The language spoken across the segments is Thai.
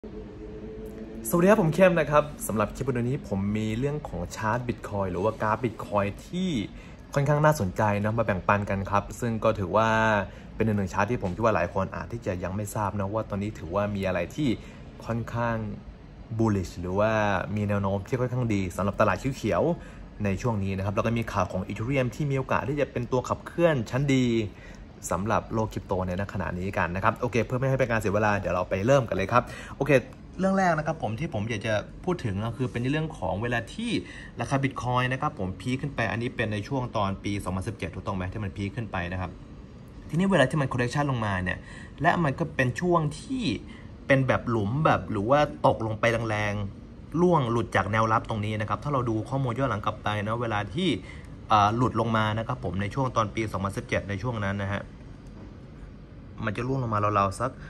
สวัสดีครับผมเข้มนะครับสำหรับคลิปวิดีโอนี้ผมมีเรื่องของชาร์ตบิตคอยหรือว่ากราฟบิตคอยที่ค่อนข้างน่าสนใจนะมาแบ่งปันกันครับซึ่งก็ถือว่าเป็นหนึ่งชาร์ตที่ผมคิดว่าหลายคนอาจที่จะยังไม่ทราบนะว่าตอนนี้ถือว่ามีอะไรที่ค่อนข้าง bullish หรือว่ามีแนวโน้มที่ค่อนข้างดีสำหรับตลาดเขียวๆในช่วงนี้นะครับแล้วก็มีข่าวของอีเธเรียมที่มีโอกาสที่จะเป็นตัวขับเคลื่อนชั้นดีสำหรับโลกคริปโตในขณะนี้กันนะครับโอเคเพื่อไม่ให้เป็นการเสียเวลาเดี๋ยวเราไปเริ่มกันเลยครับโอเคเรื่องแรกนะครับผมที่ผมอยากจะพูดถึงก็คือเป็นเรื่องของเวลาที่ราคาบิตคอยนะครับผมพีคขึ้นไปอันนี้เป็นในช่วงตอนปี2017ถูกต้องไหมที่มันพีคขึ้นไปนะครับทีนี้เวลาที่มัน correction ลงมาเนี่ยและมันก็เป็นช่วงที่เป็นแบบหลุมแบบหรือว่าตกลงไปแรงๆล่วงหลุดจากแนวรับตรงนี้นะครับถ้าเราดูข้อมูลย้อนหลังกลับไปนะเวลาที่หลุดลงมานะครับผมในช่วงตอนปี2017ในช่วงนั้นนะฮะมันจะร่วงลงมาเราๆสัก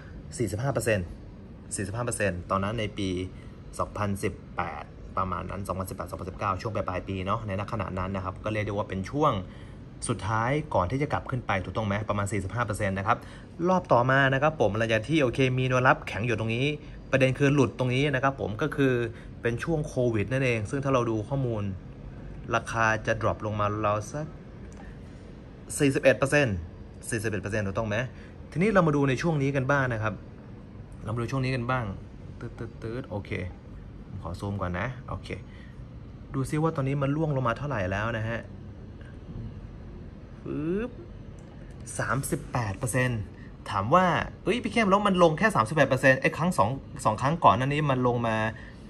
45%ตอนนั้นในปี 2018 ประมาณนั้น 2018-2019 ช่วงปลายปีเนาะในขณะนั้นนะครับก็เรียกได้ว่าเป็นช่วงสุดท้ายก่อนที่จะกลับขึ้นไปถูกต้องไหมประมาณ 45% นะครับรอบต่อมานะครับผมหลังจากที่โอเคมีแนวรับแข็งอยู่ตรงนี้ประเด็นคือหลุดตรงนี้นะครับผมก็คือเป็นช่วงโควิดนั่นเองซึ่งถ้าเราดูข้อมูลราคาจะดรอปลงมาเราสัก 41% ถูกต้องไหมทีนี้เรามาดูในช่วงนี้กันบ้างนะครับเรามาดูช่วงนี้กันบ้างตืดโอเคขอซูมก่อนนะโอเคดูซิว่าตอนนี้มันล่วงลงมาเท่าไหร่แล้วนะฮะปึ๊บ 38%ถามว่าพี่เข้มแล้วมันลงแค่ 38%ไอ้ครั้งสองครั้งก่อนนั้นนี้มันลงมา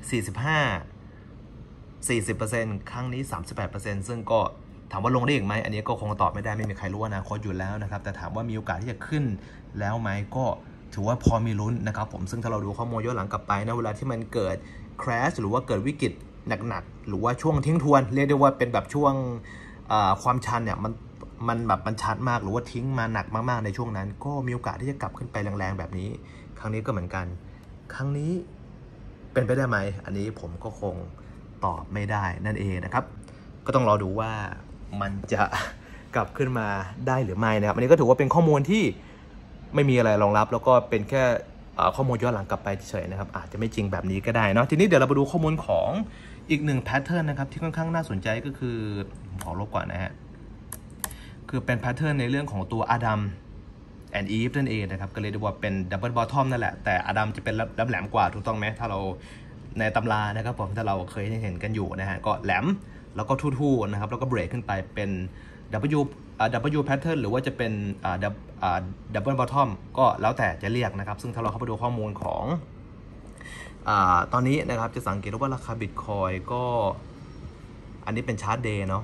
40%ครั้งนี้ 38% ซึ่งก็ถามว่าลงได้อีกไหมอันนี้ก็คงตอบไม่ได้ไม่มีใครรู้อนาคตอยู่แล้วนะครับแต่ถามว่ามีโอกาสที่จะขึ้นแล้วไหมก็ถือว่าพอมีลุ้นนะครับผมซึ่งถ้าเราดูข้อมูลย้อนหลังกลับไปนะเวลาที่มันเกิด crash หรือว่าเกิดวิกฤตหนักๆหรือว่าช่วงทิ้งทวนเรียกได้ว่าเป็นแบบช่วงความชันเนี่ยมันแบบมันชัดมากหรือว่าทิ้งมาหนักมากๆในช่วงนั้นก็มีโอกาสที่จะกลับขึ้นไปแรงๆแบบนี้ครั้งนี้ก็เหมือนกันครั้งนี้เป็นไปได้ไหมอันนี้ผมก็คงตอบไม่ได้นั่นเองนะครับก็ต้องรอดูว่ามันจะกลับขึ้นมาได้หรือไม่นะครับอันนี้ก็ถือว่าเป็นข้อมูลที่ไม่มีอะไรรองรับแล้วก็เป็นแค่ข้อมูลย้อนหลังกลับไปเฉยๆนะครับอาจจะไม่จริงแบบนี้ก็ได้เนาะทีนี้เดี๋ยวเราไปดูข้อมูลของอีกหนึ่งแพทเทิร์นนะครับที่ค่อนข้างน่าสนใจก็คือขอลบก่อนนะฮะคือเป็นแพทเทิร์นในเรื่องของตัวอาดัมแอนด์อีฟนั่นเองนะครับก็เลยเรียกว่าเป็นดับเบิลบอททอมนั่นแหละแต่อาดัมจะเป็นแหลมกว่าถูกต้องไหมถ้าเราในตำรานะครับผมถ้าเราเคยเห็นกันอยู่นะฮะก็แหลมแล้วก็ทู่ๆนะครับแล้วก็เบรกขึ้นไปเป็น W pattern หรือว่าจะเป็นdouble bottom ก็แล้วแต่จะเรียกนะครับซึ่งถ้าเราเข้าไปดูข้อมูลของตอนนี้นะครับจะสังเกตว่าราคา Bitcoin ก็อันนี้เป็นชาร์ตเดย์เนาะ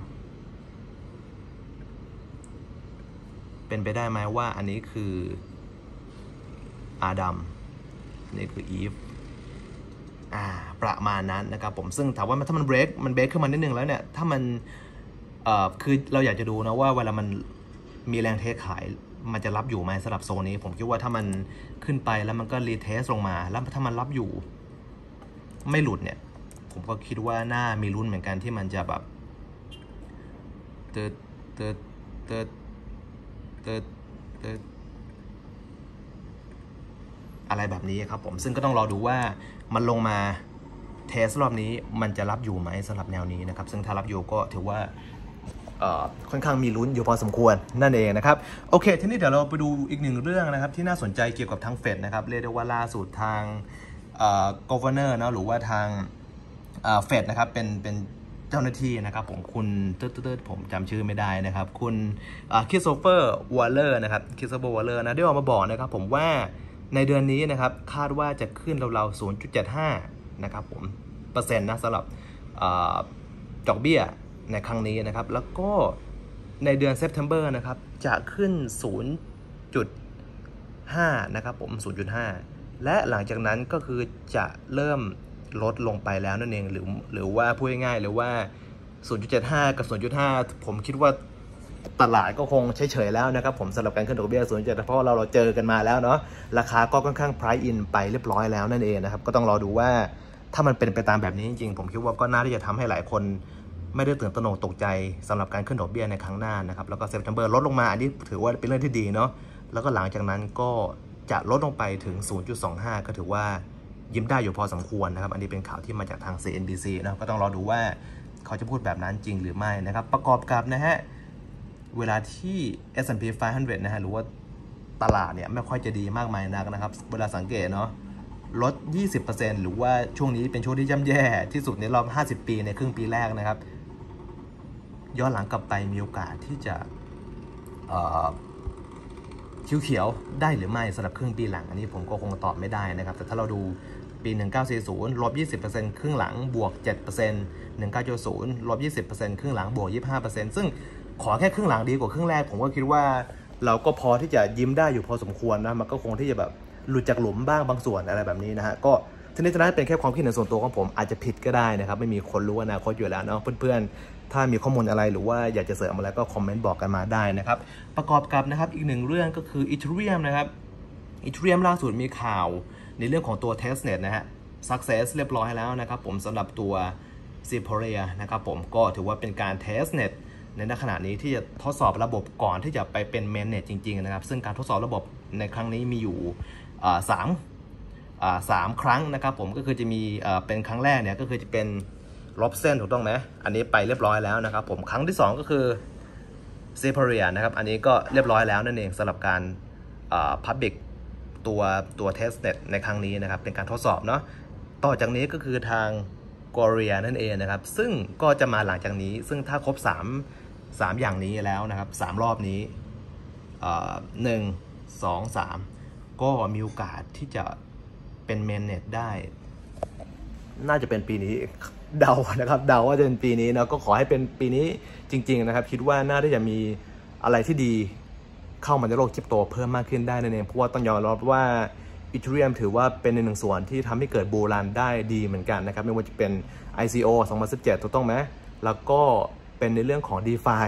เป็นไปได้ไหมว่าอันนี้คืออาดัมนี่คืออีฟประมาณนั้นนะครับผมซึ่งถามว่าถ้ามันเบรกขึ้นมานิดนึงแล้วเนี่ยถ้ามันคือเราอยากจะดูนะว่าเวลามันมีแรงเทขายมันจะรับอยู่ไหมสำหรับโซนนี้ผมคิดว่าถ้ามันขึ้นไปแล้วมันก็รีเทสลงมาแล้วถ้ามันรับอยู่ไม่หลุดเนี่ยผมก็คิดว่าน่ามีลุ้นเหมือนกันที่มันจะแบบเติดอะไรแบบนี้ครับผมซึ่งก็ต้องรอดูว่ามันลงมาเทสรอบนี้มันจะรับอยู่ไหมสำหรับแนวนี้นะครับซึ่งถ้ารับอยู่ก็ถือว่าค่อนข้างมีลุ้นอยู่พอสมควรนั่นเองนะครับโอเคทีนี้เดี๋ยวเราไปดูอีกหนึ่งเรื่องนะครับที่น่าสนใจเกี่ยวกับทางเฟดนะครับเรียกได้ว่าล่าสุดทางgovernor นะหรือว่าทางเฟดนะครับเป็นเจ้าหน้าที่นะครับคุณผมจำชื่อไม่ได้นะครับคุณคริสโตเฟอร์วอลเลอร์นะครับคริสโตเฟอร์วอลเลอร์นะได้ออกมาบอกนะครับผมว่าในเดือนนี้นะครับคาดว่าจะขึ้นราวๆ 0.75 นะครับผมเปอร์เซ็นต์นะสำหรับดอกเบี้ยในครั้งนี้นะครับแล้วก็ในเดือนเซปเทมเบอร์นะครับจะขึ้น 0.5 นะครับผม 0.5 และหลังจากนั้นก็คือจะเริ่มลดลงไปแล้วนั่นเองหรือว่าพูดง่ายๆหรือว่า 0.75 กับ 0.5 ผมคิดว่าตลาดก็คงเฉยๆแล้วนะครับผมสำหรับการขึ้นดอกเบี้ย 0.7 เพราะเราเจอกันมาแล้วเนาะราคาก็ค่อนข้าง price in ไปเรียบร้อยแล้วนั่นเองนะครับก็ต้องรอดูว่าถ้ามันเป็นไปตามแบบนี้จริงๆผมคิดว่าก็น่าที่จะทำให้หลายคนไม่ได้ตื่นตระหนกตกใจสำหรับการขึ้นดอกเบี้ยในครั้งหน้านะครับแล้วก็เซปเทมเบอร์ลดลงมาอันนี้ถือว่าเป็นเรื่องที่ดีเนาะแล้วก็หลังจากนั้นก็จะลดลงไปถึง 0.25 ก็ถือว่ายิ้มได้อยู่พอสมควรนะครับอันนี้เป็นข่าวที่มาจากทาง CNBC นะก็ต้องรอดูว่าเขาจะพูดแบบนั้นจริงหรือไม่นะครับประกอบกับนะฮะเวลาที่ S&P 500 นะฮะหรือว่าตลาดเนี่ยไม่ค่อยจะดีมากมายนักนะครับเวลาสังเกตเนาะลด 20% หรือว่าช่วงนี้เป็นช่วงที่ย่ำแย่ที่สุดในรอบ 50 ปีในครึ่งปีแรกนะครับย้อนหลังกลับไปมีโอกาสที่จะเขียวๆได้หรือไม่สำหรับครึ่งปีหลังอันนี้ผมก็คงตอบไม่ได้นะครับแต่ถ้าเราดูปี 1940 ลบ 20% ครึ่งหลังบวก 7% 1990 ลบ 20% ครึ่งหลังบวก 25% ซึ่งขอแค่ครึ่งหลังดีกว่าครึ่งแรกผมก็คิดว่าเราก็พอที่จะยิ้มได้อยู่พอสมควรนะมันก็คงที่จะแบบหลุดจากหลุมบ้างบางส่วนอะไรแบบนี้นะฮะก็ทีนี้เป็นแค่ความคิดเห็นส่วนตัวของผมอาจจะผิดก็ได้นะครับไม่มีคนรู้อนาคตอยู่แล้วเนาะเพื่อนๆถ้ามีข้อมูลอะไรหรือว่าอยากจะเสริมอะไรก็คอมเมนต์บอกกันมาได้นะครับประกอบกับนะครับอีกหนึ่งเรื่องก็คือ Ethereum นะครับEthereum ล่าสุดมีข่าวในเรื่องของตัว testnet นะฮะ success เรียบร้อยแล้วนะครับผมสำหรับตัว Seporia นะครับผมก็ถือว่าเป็นการ testnet ในขณะนี้ที่จะทดสอบระบบก่อนที่จะไปเป็น mainnet จริงๆนะครับซึ่งการทดสอบระบบในครั้งนี้มีอยู่3 ครั้งนะครับผมก็คือจะมีเป็นครั้งแรกเนี่ยก็คือจะเป็นลบเส้นถูกต้องไหมอันนี้ไปเรียบร้อยแล้วนะครับผมครั้งที่2ก็คือ Seporia นะครับอันนี้ก็เรียบร้อยแล้วนั่นเองสำหรับการpublic ตัว testnet ในครั้งนี้นะครับเป็นการทดสอบเนาะต่อจากนี้ก็คือทาง Gloria นั่นเองนะครับซึ่งก็จะมาหลังจากนี้ซึ่งถ้าครบ3อย่างนี้แล้วนะครับ3รอบนี้1 2 3ก็มีโอกาสที่จะเป็นเมนเน็ตได้น่าจะเป็นปีนี้เดานะครับเดาว่าจะเป็นปีนี้นะก็ขอให้เป็นปีนี้จริงๆนะครับคิดว่าน่าจะมีอะไรที่ดีเข้ามาในโลกคริปโตเพิ่มมากขึ้นได้นั่นเองเพราะว่าต้องยอมรับว่า Ethereum ถือว่าเป็นในหนึ่งส่วนที่ทำให้เกิดบูรันได้ดีเหมือนกันนะครับไม่ว่าจะเป็น ICO 2017ถูกต้องไหมแล้วก็เป็นในเรื่องของ DeFi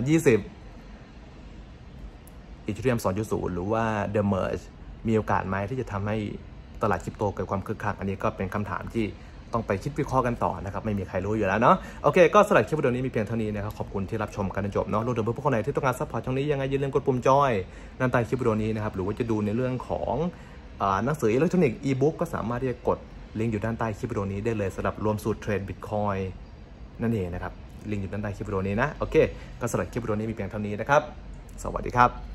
2020 Ethereum 2.0 หรือว่า The Merge มีโอกาสไหมที่จะทำให้ตลาดคริปโตเกิดความคึกคักอันนี้ก็เป็นคำถามที่ต้องไปคิดวิเคราะห์กันต่อนะครับไม่มีใครรู้อยู่แล้วเนาะโอเคก็สำหรับคลิปวิดีโอนี้มีเพียงเท่านี้นะครับขอบคุณที่รับชมกันจนจบเนาะรวมถึงเพื่อนๆคนไหนที่ต้องการซัพพอร์ตช่องนี้ยังไงอย่าลืมกดปุ่มจอยด้านใต้คลิปวิดีโอนี้นะครับหรือว่าจะดูในเรื่องของหนังสืออิเล็กทรอนิกส์อีบุ๊กก็สามารถที่จะกดลิงก์อยู่ด้านใต้คลิปวิดีโอนี้ได้เลยสำหรับรวมสูตรเทรดบิตคอยน์นั่นเองนะครับลิงก์อยู่ด้านใต้คลิปวิดีโอนี้นะโอเคก็สำหรับคลิปวิดีโอนี้มีเพียงเท่านี้นะครับสวัสดีครับ